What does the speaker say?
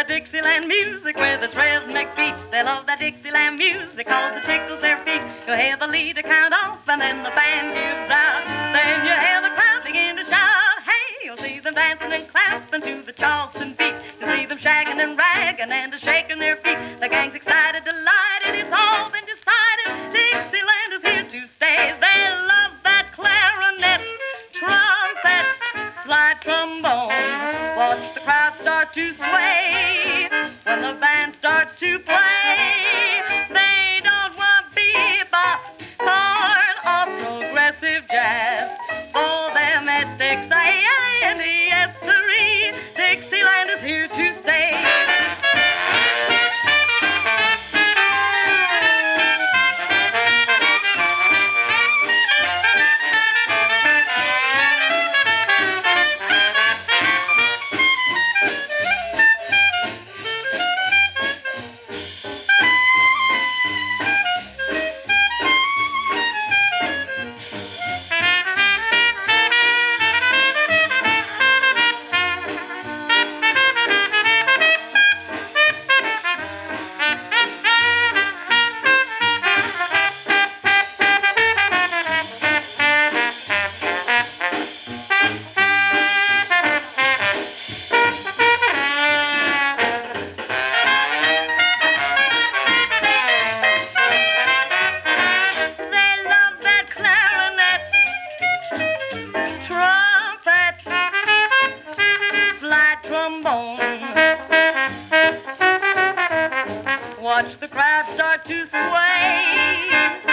that Dixieland music with its rhythmic beat. They love that Dixieland music 'cause it tickles their feet. You hear the leader count off and then the band gives out. Then you hear the crowd begin to shout. Hey, you'll see them dancing and clapping to the Charleston beat. You'll see them shagging and ragging and shaking their feet. The gang's excited, delighted, it's all been decided. Dixieland is here to stay. They love that clarinet, trumpet, slide trombone. Watch the crowd start to sway when the band starts to play. They don't want bebop, corn, or progressive jazz. For them it's Dixie-Andy-S-siree. Dixieland is here to stay. Watch the crowd start to sway